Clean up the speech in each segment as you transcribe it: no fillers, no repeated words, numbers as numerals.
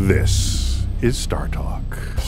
This is StarTalk.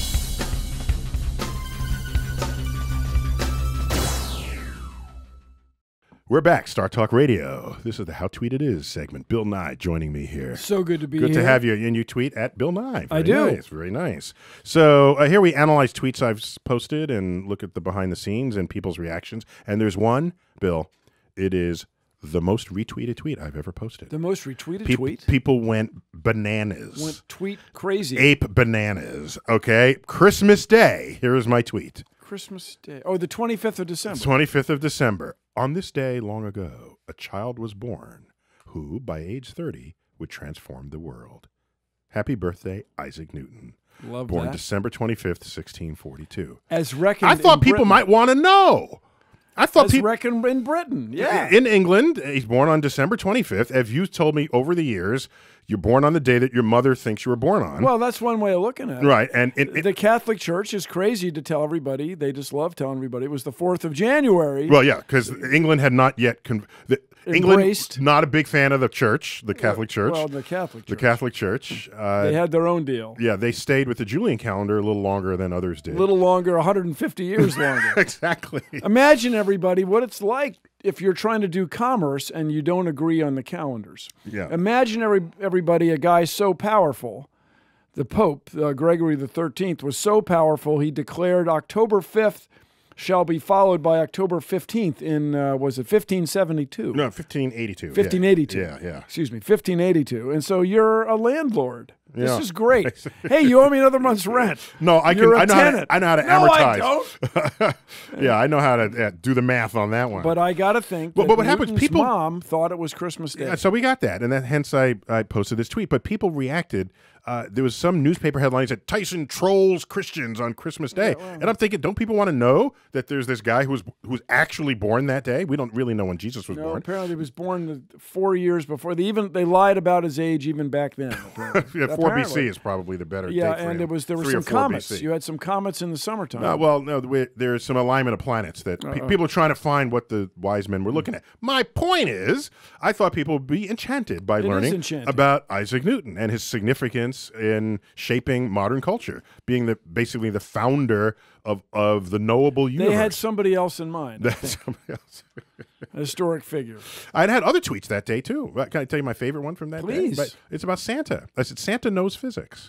We're back, StarTalk Radio. This is the How Tweeted Is segment. Bill Nye joining me here. So good to be here. Good to have you. And you tweet at Bill Nye. I do. Nice, very nice. So here we analyze tweets I've posted and look at the behind the scenes and people's reactions. And there's one, Bill, it is the most retweeted tweet I've ever posted. The most retweeted tweet? People went bananas. Went tweet crazy. Ape bananas. Okay. Christmas Day. Here is my tweet. Christmas Day. Oh, the 25th of December. 25th of December. On this day long ago, a child was born who, by age 30, would transform the world. Happy birthday, Isaac Newton. Love born that. December 25th, 1642. As reckoned I thought people Britain. might want to know. I thought As reckoned in Britain, yeah. In England, he's born on December 25th. As you told me over the years, you're born on the day that your mother thinks you were born on. Well, that's one way of looking at it. Right. And the Catholic Church is crazy to tell everybody. They just love telling everybody it was the 4th of January. Well, yeah, because England had not yet England, not a big fan of the church, the Catholic Church. Well, the Catholic Church. The Catholic Church. They had their own deal. Yeah, they stayed with the Julian calendar a little longer than others did. A little longer, 150 years longer. Exactly. Imagine, everybody, what it's like if you're trying to do commerce and you don't agree on the calendars. Yeah. Imagine, everybody, a guy so powerful. The Pope, Gregory XIII, was so powerful, he declared October 5th shall be followed by October 15th in, was it 1572? No, 1582. 1582. Yeah. Excuse me, 1582. And so you're a landlord. Yeah. This is great. Hey, you owe me another month's rent. No, I know how to amortize. No, I don't. Yeah, I know how to do the math on that one. But I got to think that what happens? Newton's mom thought it was Christmas Day. Yeah, so we got that, and then hence I posted this tweet. But people reacted. There was some newspaper headlines that Tyson trolls Christians on Christmas Day, and I'm thinking, don't people want to know that there's this guy who was actually born that day? We don't really know when Jesus was born. Apparently he was born 4 years before. They lied about his age even back then. Yeah, 4 BC is probably the better. Yeah, date for and him. there were some comets. You had some comets in the summertime. Well, no, there's some alignment of planets that people are trying to find what the wise men were looking at. My point is, I thought people would be enchanted by learning about Isaac Newton and his significance in shaping modern culture, being basically the founder of the knowable universe. They had somebody else in mind. Somebody else. A historic figure. I'd had other tweets that day, too. Can I tell you my favorite one from that day? Please. But it's about Santa. I said, Santa knows physics.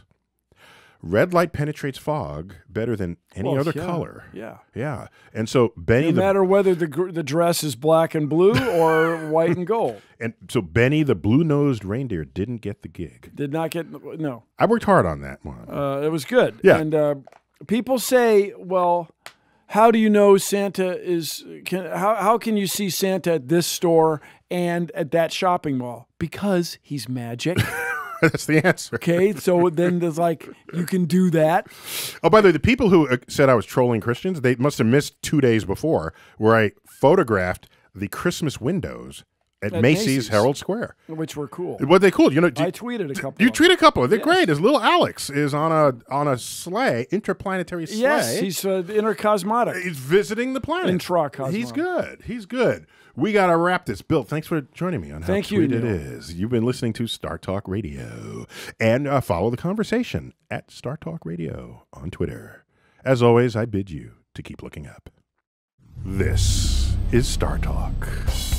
Red light penetrates fog better than any other color. Yeah. And so Benny... No matter whether the dress is black and blue or white and gold. And so Benny, the blue-nosed reindeer, didn't get the gig. Did not get... No. I worked hard on that one. It was good. Yeah. And people say, well, how do you know Santa is... How can you see Santa at this store and at that shopping mall? Because he's magic. That's the answer. Okay, so then there's you can do that. Oh, by the way, the people who said I was trolling Christians, they must have missed 2 days before where I photographed the Christmas windows at Macy's Herald Square. Which were cool. Were they cool? I tweeted a couple. You tweeted a couple. They're great. His little Alex is on a sleigh, interplanetary sleigh. Yes, he's intercosmotic. He's visiting the planet. Intracosmotic. He's good. We got to wrap this. Bill, thanks for joining me on How Tweeted It Is. You've been listening to StarTalk Radio. And follow the conversation at StarTalk Radio on Twitter. As always, I bid you to keep looking up. This is StarTalk.